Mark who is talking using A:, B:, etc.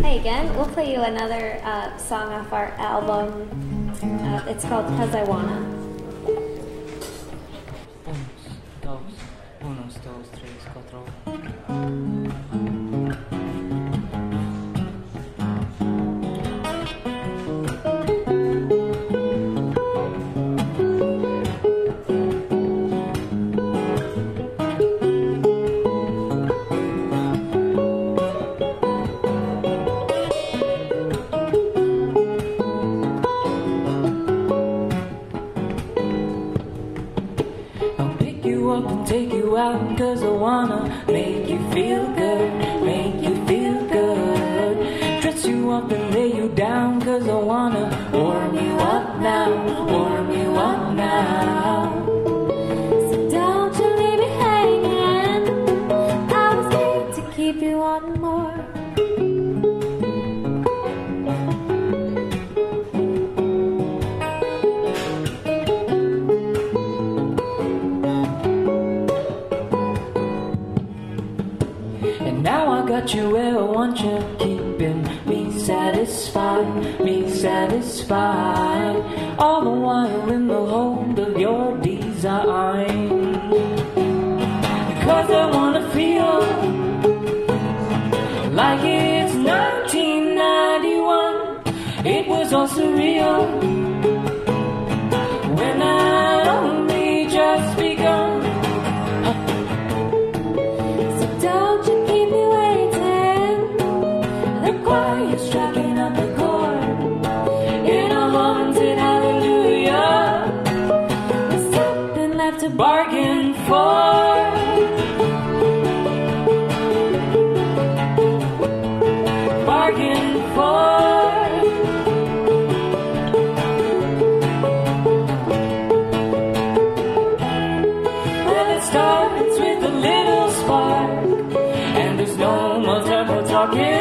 A: Hi again. We'll play you another song off our album. It's called "Cause I Wanna."
B: Unos, dos, tres, cuatro. Up and take you out, cause I wanna make you feel good, make you feel good. Dress you up and lay you down, cause I wanna warm you up now, warm you up now.
A: So don't you leave me hanging. I was made to keep you wanting more.
B: Now I got you where I want you, keeping me satisfied, me satisfied. All the while in the hold of your design. Cause I wanna feel like it's 1991. It was all surreal when I'd only just begun. Striking up the chord in a haunted hallelujah. There's something left to bargain for. Bargain for. Well, it starts with a little spark, and there's no more time for talking.